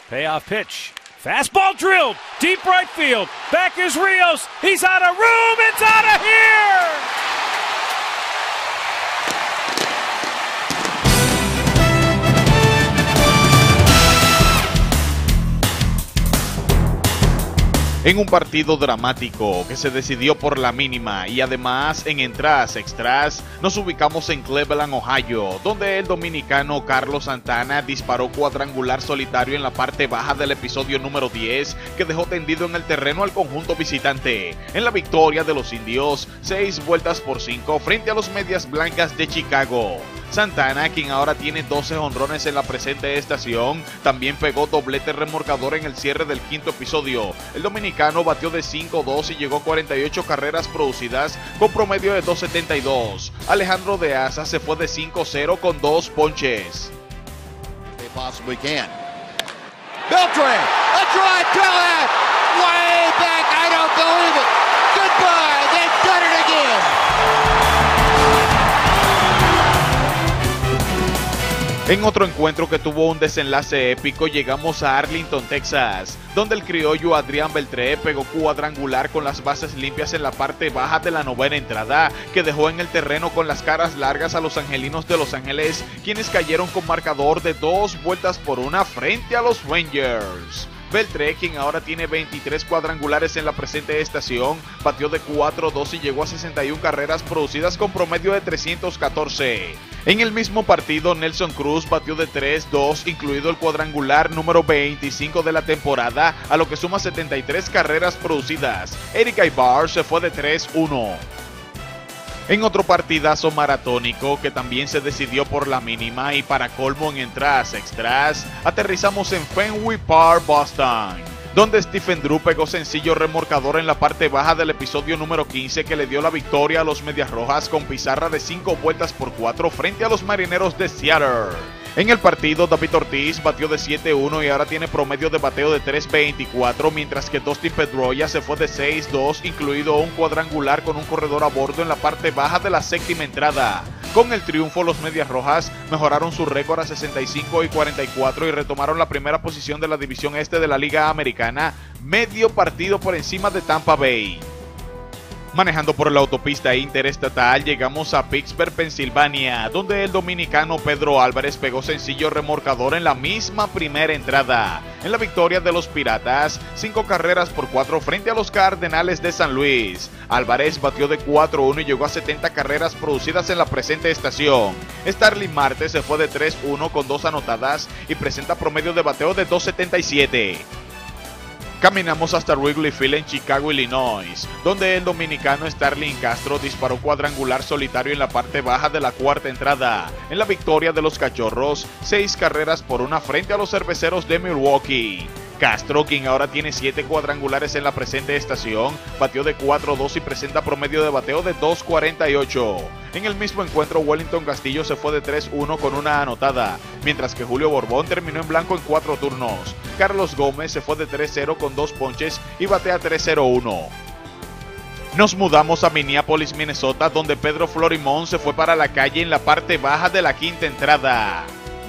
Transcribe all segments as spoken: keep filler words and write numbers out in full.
Payoff pitch. Fastball drilled. Deep right field. Back is Rios. He's out of room. It's out of here. En un partido dramático que se decidió por la mínima y además en entradas extras, nos ubicamos en Cleveland, Ohio, donde el dominicano Carlos Santana disparó cuadrangular solitario en la parte baja del episodio número diez que dejó tendido en el terreno al conjunto visitante, en la victoria de los indios, seis vueltas por cinco frente a los Medias Blancas de Chicago. Santana, quien ahora tiene doce jonrones en la presente estación, también pegó doblete remorcador en el cierre del quinto episodio. El dominicano batió de cinco dos y llegó a cuarenta y ocho carreras producidas con promedio de dos setenta y dos. Alejandro de Asa se fue de cinco cero con dos ponches. They possibly can. Beltran, a drive to left, way back, I don't believe it. Goodbye, they've done it again. En otro encuentro que tuvo un desenlace épico, llegamos a Arlington, Texas, donde el criollo Adrián Beltré pegó cuadrangular con las bases limpias en la parte baja de la novena entrada, que dejó en el terreno con las caras largas a los angelinos de Los Ángeles, quienes cayeron con marcador de dos vueltas por una frente a los Rangers. Beltré, quien ahora tiene veintitrés cuadrangulares en la presente estación, batió de cuatro dos y llegó a sesenta y una carreras producidas con promedio de trescientos catorce. En el mismo partido, Nelson Cruz batió de tres dos, incluido el cuadrangular número veinticinco de la temporada, a lo que suma setenta y tres carreras producidas. Eric Aybar se fue de tres uno. En otro partidazo maratónico que también se decidió por la mínima y para colmo en entradas extras, aterrizamos en Fenway Park, Boston, donde Stephen Drew pegó sencillo remorcador en la parte baja del episodio número quince que le dio la victoria a los Medias Rojas con pizarra de cinco vueltas por cuatro frente a los Marineros de Seattle. En el partido, David Ortiz batió de siete uno y ahora tiene promedio de bateo de tres veinticuatro, mientras que Dustin Pedroia se fue de seis dos, incluido un cuadrangular con un corredor a bordo en la parte baja de la séptima entrada. Con el triunfo, los Medias Rojas mejoraron su récord a sesenta y cinco y cuarenta y cuatro y retomaron la primera posición de la división este de la Liga Americana, medio partido por encima de Tampa Bay. Manejando por la autopista interestatal, llegamos a Pittsburgh, Pensilvania, donde el dominicano Pedro Álvarez pegó sencillo remorcador en la misma primera entrada. En la victoria de los Piratas, cinco carreras por cuatro frente a los Cardenales de San Luis. Álvarez batió de cuatro uno y llegó a setenta carreras producidas en la presente estación. Starling Marte se fue de tres uno con dos anotadas y presenta promedio de bateo de dos setenta y siete. Caminamos hasta Wrigley Field en Chicago, Illinois, donde el dominicano Starling Castro disparó cuadrangular solitario en la parte baja de la cuarta entrada. En la victoria de los Cachorros, seis carreras por una frente a los Cerveceros de Milwaukee. Castro, quien ahora tiene siete cuadrangulares en la presente estación, batió de cuatro dos y presenta promedio de bateo de dos cuarenta y ocho. En el mismo encuentro, Wellington Castillo se fue de tres uno con una anotada, mientras que Julio Borbón terminó en blanco en cuatro turnos. Carlos Gómez se fue de tres cero con dos ponches y batea tres cero uno. Nos mudamos a Minneapolis, Minnesota, donde Pedro Florimón se fue para la calle en la parte baja de la quinta entrada.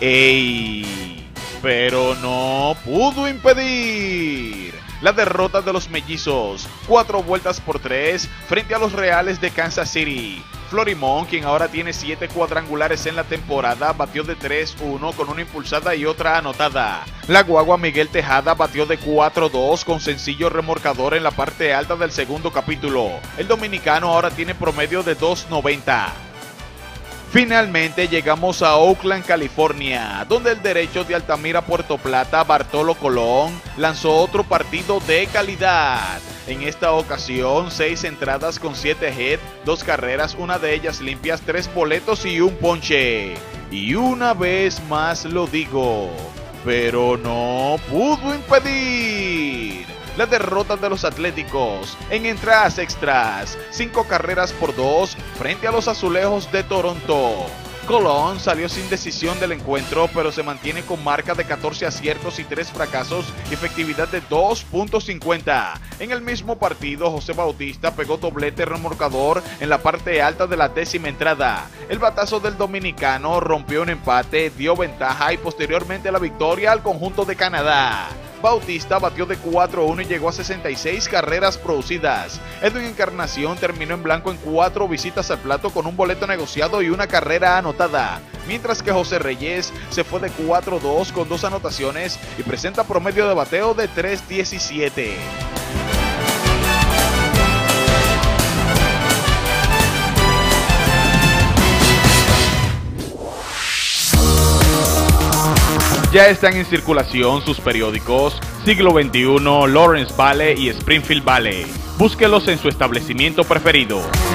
¡Ey! Pero no pudo impedir la derrota de los Mellizos, cuatro vueltas por tres frente a los Reales de Kansas City. Florimón, quien ahora tiene siete cuadrangulares en la temporada, batió de tres uno con una impulsada y otra anotada. La guagua Miguel Tejada batió de cuatro dos con sencillo remorcador en la parte alta del segundo capítulo. El dominicano ahora tiene promedio de dos noventa. Finalmente llegamos a Oakland, California, donde el derecho de Altamira, Puerto Plata, Bartolo Colón, lanzó otro partido de calidad. En esta ocasión, seis entradas con siete hits, dos carreras, una de ellas limpias, tres boletos y un ponche. Y una vez más lo digo, pero no pudo impedir la derrota de los Atléticos en entradas extras, cinco carreras por dos frente a los Azulejos de Toronto. Colón salió sin decisión del encuentro, pero se mantiene con marca de catorce aciertos y tres fracasos y efectividad de dos punto cincuenta. En el mismo partido, José Bautista pegó doblete remolcador en la parte alta de la décima entrada. El batazo del dominicano rompió un empate, dio ventaja y posteriormente la victoria al conjunto de Canadá. Bautista batió de cuatro a uno y llegó a sesenta y seis carreras producidas. Edwin Encarnación terminó en blanco en cuatro visitas al plato con un boleto negociado y una carrera anotada, mientras que José Reyes se fue de cuatro a dos con dos anotaciones y presenta promedio de bateo de tres diecisiete. Ya están en circulación sus periódicos Siglo veintiuno, Lawrence Valley y Springfield Valley. Búsquelos en su establecimiento preferido.